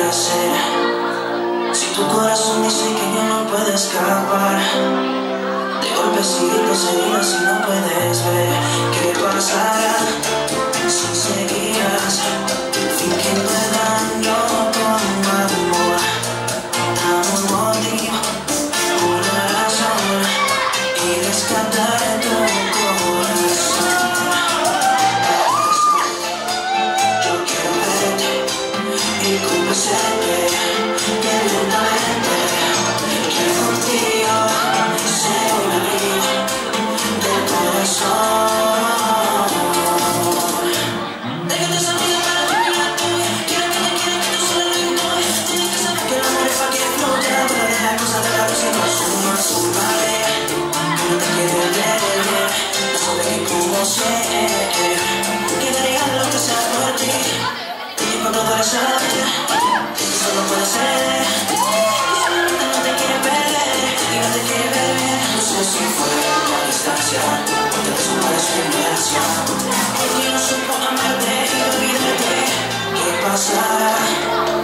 hacer? Si tu corazón dice que ya no puede escapar, de golpecitos, heridas y no puedes ver qué pasará si seguías fingiendo el daño con amor. Dame un motivo, una razón y rescatar tu corazón. Yo quiero verte y convencerte que lentamente que contigo sea un amigo del corazón. Déjate sentir para terminar tu vida. Quiero que te quiera, que tú solo lo ignores. Tienes que saber que el amor es para que fluya, para dejar cosas de lado si no suma su marea. Que no te quiere ver, no sabe que como sé que daría lo que sea por ti. Y cuando duele saber que solo puede ser, solamente no te quiere perder y no te quiere ver bien. No sé si fue la distancia o te descubres su ignorancia, porque no supo amarte y olvidarte. ¿Qué pasará?